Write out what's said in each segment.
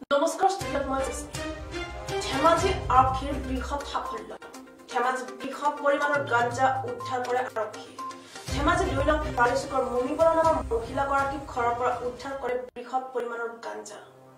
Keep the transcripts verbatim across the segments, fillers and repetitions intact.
নমস্কাৰ ষ্টুডিঅ'ত মই ধেমাজি আৰক্ষীৰ বৃহৎ সাফল্য ধেমাজি বৃহৎ পৰিমাণৰ গাঞ্জা উদ্ধাৰ কৰে আৰক্ষী ধেমাজি দুই নং বালিচুকৰ মুনিবৰা নামৰ মহিলাগৰাকীক ঘৰৰ পৰা উদ্ধাৰ কৰে বৃহৎ পৰিমাণৰ গাঞ্জা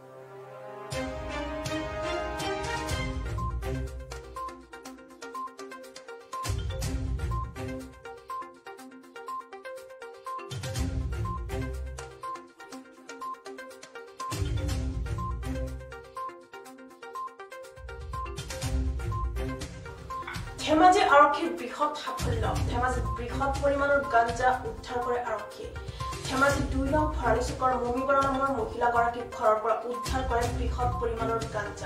ধেমাজি আৰক্ষীৰ বৃহৎ সাফল্য ধেমাজি বৃহৎ পৰিমাণৰ গাঞ্জা উদ্ধাৰ কৰে আৰক্ষী ধেমাজি দুই নং বালিচুকৰ মুনিবৰা নামৰ মহিলাগৰাকীক ঘৰৰ পৰা উদ্ধাৰ কৰে বৃহৎ পৰিমাণৰ গাঞ্জা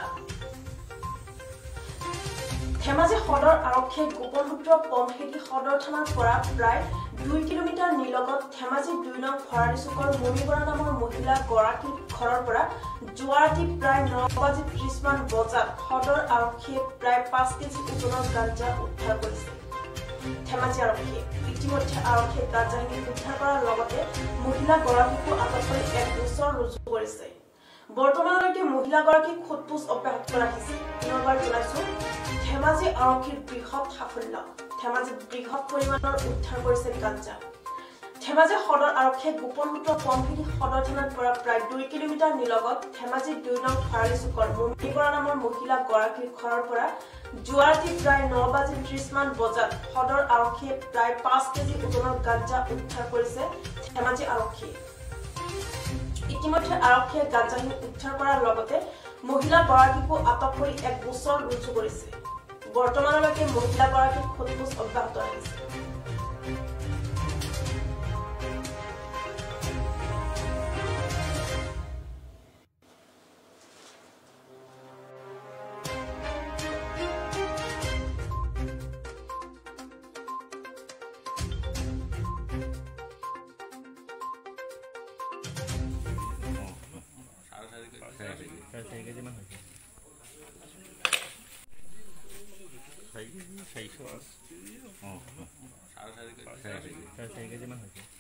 ধেমাজি সদৰ আৰক্ষীয়ে গোপন সূত্ৰ পমহেদি সদৰ থানাৰ পৰা প্ৰায় দুই কিলোমিটাৰ নিলগত ধেমাজি দুই নং বালিচুকৰ মুনিবৰা নামৰ মহিলা গৰাকীৰ ঘৰৰ পৰা যোৱা ৰাতি প্ৰায় ন বাজি ত্ৰিশ মান বজাত সদৰ আৰক্ষীয়ে প্ৰায় পাঁচ কেজি ওজনৰ গাঞ্জা উদ্ধাৰ কৰিছে ধেমাজি আৰক্ষীয়ে ইতিমধ্যে আৰক্ষীয়ে গাঞ্জাখিনি উদ্ধাৰ কৰাৰ লগতে মহিলা গৰাকীকো আটক কৰি এক গোচৰ ৰুজু কৰিছে বৰ্তমানলৈকে মহিলাগৰাকীক সোধপোছ অব্যাহত ৰাখিছে পুনৰবাৰ জনাইছো ধেমাজি আৰক্ষীৰ বৃহৎ সাফল্য ধেমাজি বৃহৎ পৰিমাণৰ উদ্ধাৰ কৰিছে গাঞ্জা ধেমাজি সদৰ আৰক্ষীয়ে গোপন সূত্ৰ পমহেদি সদৰ থানাৰ পৰা প্ৰায় দুই কিলোমিটাৰ নিলগত ধেমাজি দুই নং বালিচুকৰ মুনিবৰা নামৰ মহিলা গৰাকীৰ ঘৰৰ পৰা যোৱা ৰাতি প্ৰায় ন বাজি ত্ৰিশ মান বজাত সদৰ আৰক্ষীয়ে প্ৰায় পাঁচ কেজি ওজনৰ গাঞ্জা উদ্ধাৰ কৰিছে ধেমাজি আৰক্ষীয়ে ইতিমধ্যে আৰক্ষীয়ে গাঞ্জাখিনি উদ্ধাৰ কৰাৰ লগতে মহিলা গৰাকীকো আটক কৰি এক গোচৰ ৰুজু কৰিছে বৰ্তমানলৈকে মহিলা গৰাকীক সোধপোছ অব্যাহত ৰাখিছে চাৰিশ অঁ চাৰে চাৰি কেজি মান হৈছে